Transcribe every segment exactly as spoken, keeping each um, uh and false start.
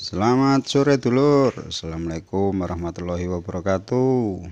Selamat sore dulur. Assalamualaikum warahmatullahi wabarakatuh.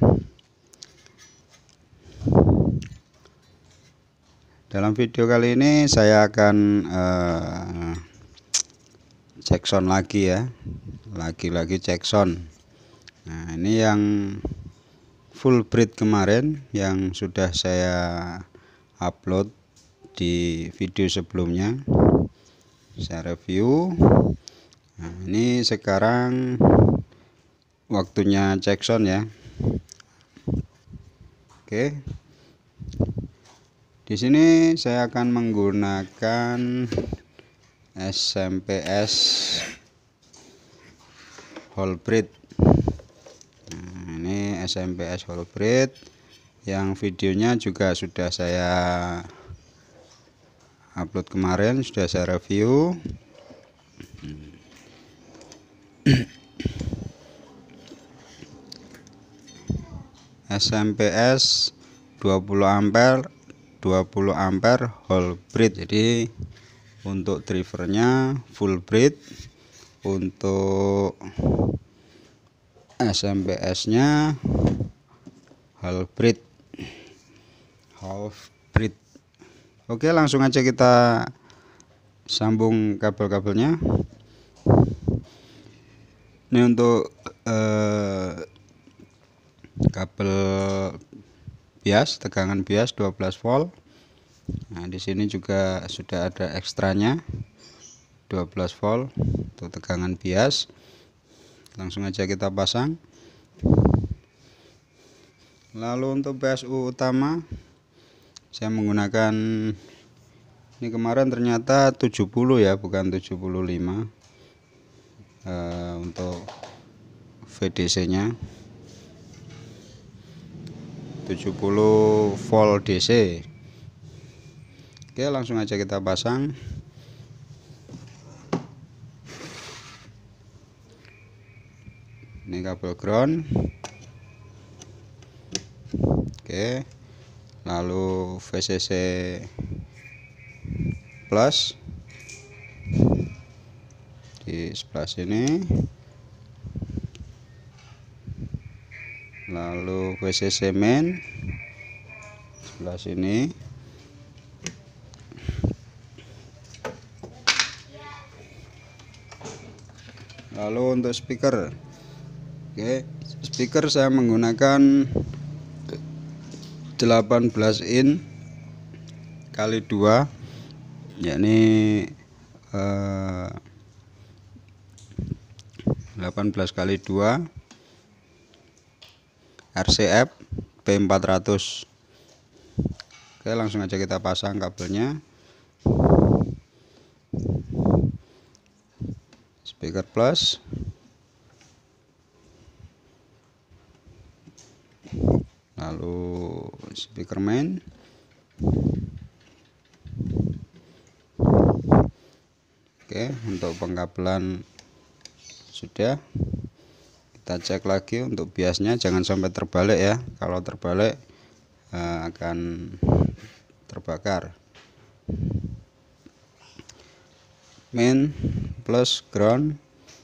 Dalam video kali ini saya akan uh, cek sound lagi ya. Lagi-lagi cek sound. Nah, ini yang full breed kemarin yang sudah saya upload di video sebelumnya. Saya review. Nah, ini sekarang waktunya cek sound ya. Oke. Di sini saya akan menggunakan S M P S whole breed. Nah, ini S M P S whole breed yang videonya juga sudah saya upload kemarin, sudah saya review. S M P S dua puluh ampere dua puluh ampere whole breed. Jadi untuk drivernya full breed, untuk S M P S nya whole breed half breed. Oke, langsung aja kita sambung kabel-kabelnya. Ini untuk eh, kabel bias, tegangan bias dua belas volt. Nah, di sini juga sudah ada ekstranya dua belas volt untuk tegangan bias. Langsung aja kita pasang. Lalu untuk P S U utama saya menggunakan, ini kemarin ternyata tujuh puluh ya, bukan tujuh puluh lima. Uh, untuk V D C nya tujuh puluh volt D C. Oke, langsung aja kita pasang. Ini kabel ground. Oke, lalu V C C plus di sebelah sini, lalu V C C main sebelah sini, lalu untuk speaker. Oke, speaker saya menggunakan delapan belas in kali dua, yakni eh, delapan belas kali dua R C F P empat ratus. Oke, langsung aja kita pasang kabelnya. Speaker plus, lalu speaker main. Oke, untuk pengkabelan sudah. Kita cek lagi untuk biasnya, jangan sampai terbalik ya. Kalau terbalik eh, akan terbakar. Main plus ground.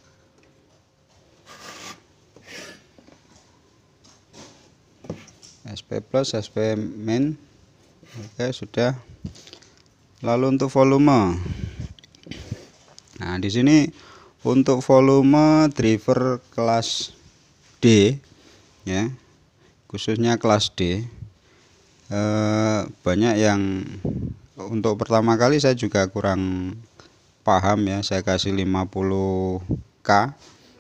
S P plus, S P main. Oke, sudah. Lalu untuk volume. Nah, di sini untuk volume driver kelas D ya, khususnya kelas D, eh, banyak yang untuk pertama kali saya juga kurang paham ya. Saya kasih lima puluh K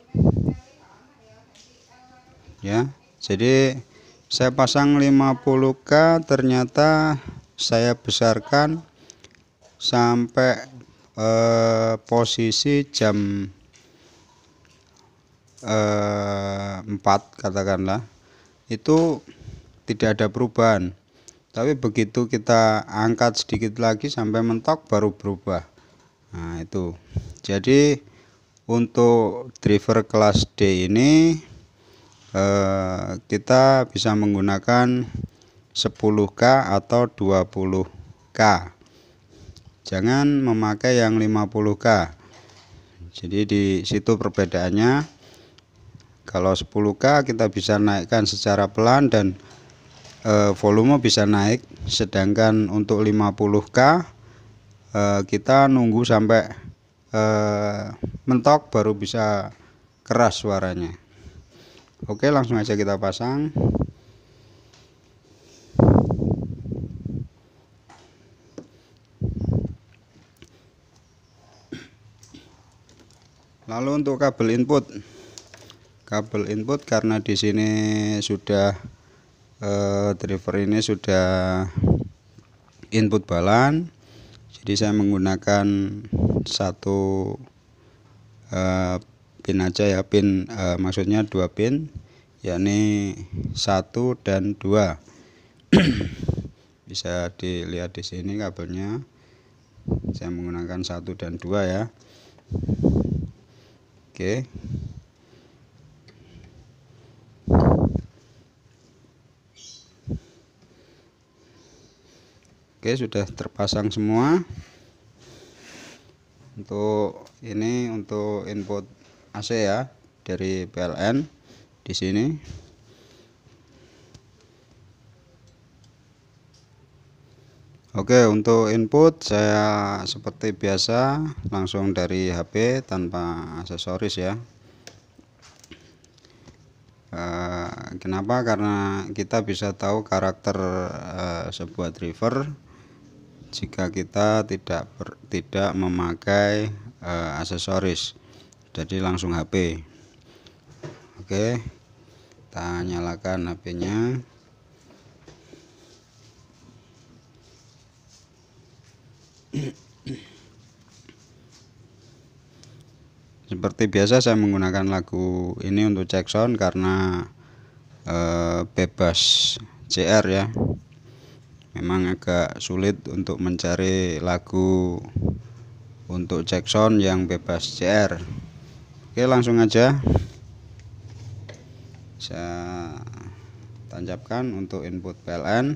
ya. Jadi saya pasang lima puluh K, ternyata saya besarkan sampai eh, posisi jam eh, empat katakanlah, itu tidak ada perubahan. Tapi begitu kita angkat sedikit lagi sampai mentok baru berubah. Nah, itu. Jadi untuk driver kelas D ini eh, kita bisa menggunakan sepuluh K atau dua puluh K. Jangan memakai yang lima puluh K. Jadi di situ perbedaannya. Kalau sepuluh K kita bisa naikkan secara pelan dan e, volume bisa naik, sedangkan untuk lima puluh K e, kita nunggu sampai e, mentok baru bisa keras suaranya. Oke, langsung aja kita pasang. Lalu untuk kabel input, kabel input karena di sini sudah eh, driver ini sudah input balan, jadi saya menggunakan satu eh, pin aja ya, pin eh, maksudnya dua pin, yakni satu dan dua. Bisa dilihat di sini kabelnya, saya menggunakan satu dan dua ya. Oke. Oke, sudah terpasang semua. Untuk ini untuk input A C ya dari P L N di sini. Oke, untuk input saya seperti biasa langsung dari H P tanpa aksesoris ya. E, kenapa? Karena kita bisa tahu karakter e, sebuah driver jika kita tidak ber, tidak memakai e, aksesoris. Jadi langsung H P. Oke, kita nyalakan H P-nya. Seperti biasa saya menggunakan lagu ini untuk cek sound karena e, bebas C R ya. Memang agak sulit untuk mencari lagu untuk cek sound yang bebas C R. Oke, langsung aja saya tancapkan untuk input P L N.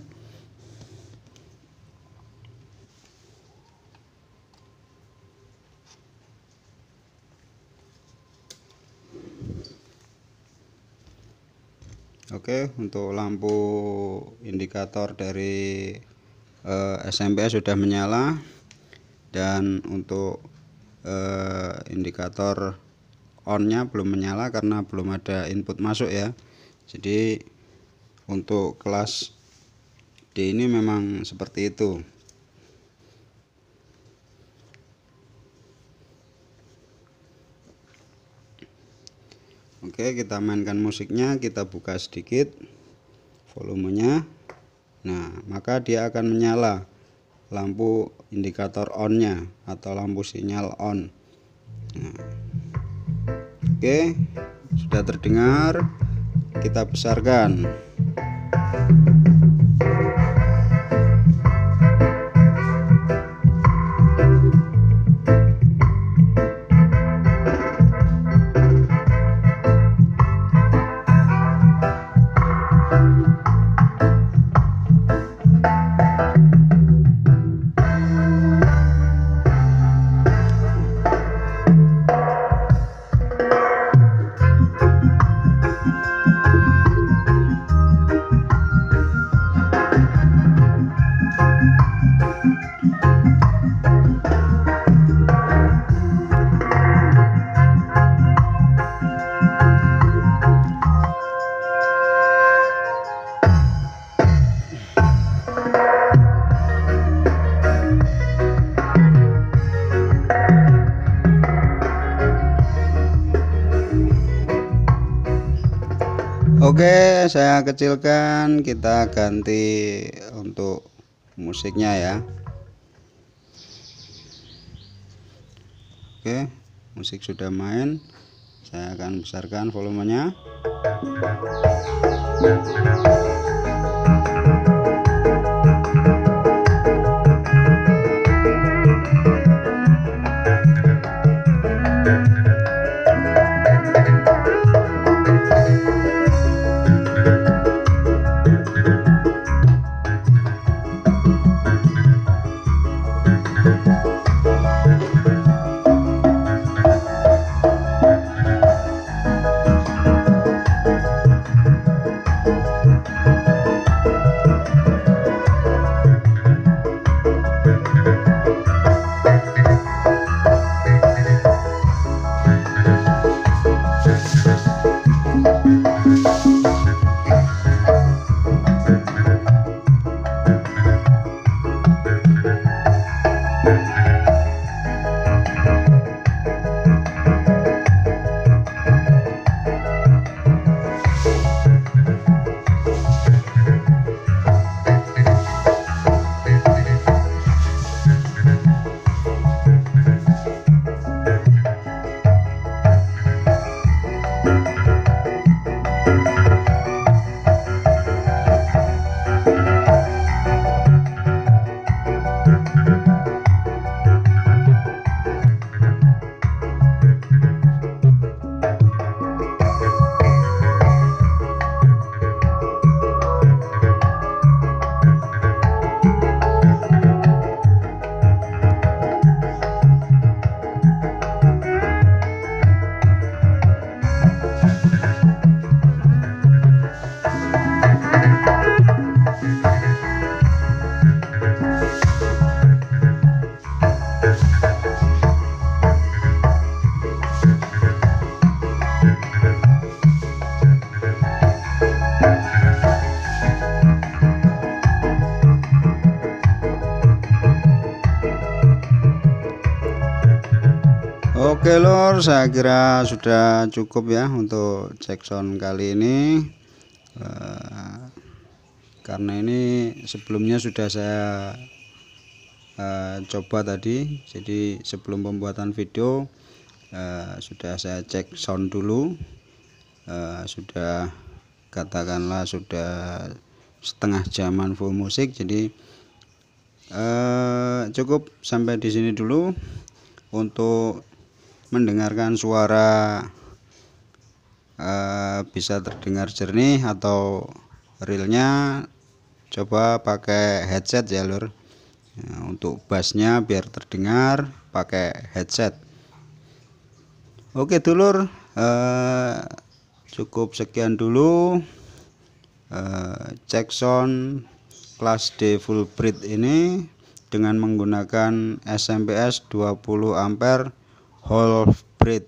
Oke, untuk lampu indikator dari eh, S M P S sudah menyala, dan untuk eh, indikator on-nya belum menyala karena belum ada input masuk ya. Jadi untuk kelas D ini memang seperti itu. Oke, kita mainkan musiknya, kita buka sedikit volumenya. Nah, maka dia akan menyala lampu indikator on-nya atau lampu sinyal on. Nah, oke, sudah terdengar. Kita besarkan. Oke, saya kecilkan, kita ganti untuk musiknya ya. Oke, musik sudah main, saya akan besarkan volumenya. Oke lor, saya kira sudah cukup ya untuk cek sound kali ini. Uh, karena ini sebelumnya sudah saya uh, coba tadi, jadi sebelum pembuatan video uh, sudah saya cek sound dulu. Uh, sudah katakanlah sudah setengah jaman full musik, jadi uh, cukup sampai di sini dulu. Untuk mendengarkan suara uh, bisa terdengar jernih atau realnya, coba pakai headset ya lur. Nah, untuk bassnya biar terdengar pakai headset. Oke dulur, uh, cukup sekian dulu uh, cek sound kelas D full bridge ini dengan menggunakan S M P S dua puluh ampere half bridge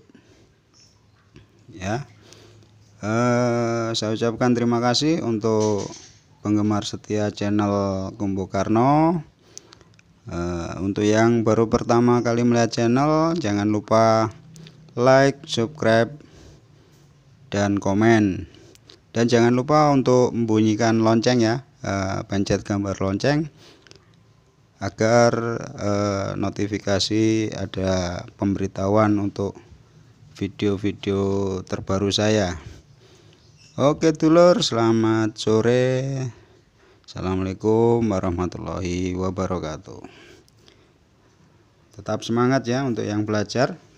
ya. Uh, saya ucapkan terima kasih untuk penggemar setia channel Kumbu Karno. Uh, untuk yang baru pertama kali melihat channel, jangan lupa like, subscribe, dan komen. Dan jangan lupa untuk membunyikan lonceng ya, uh, pencet gambar lonceng agar uh, notifikasi ada pemberitahuan untuk video-video terbaru saya. Oke dulur, selamat sore. Assalamualaikum warahmatullahi wabarakatuh. Tetap semangat ya untuk yang belajar.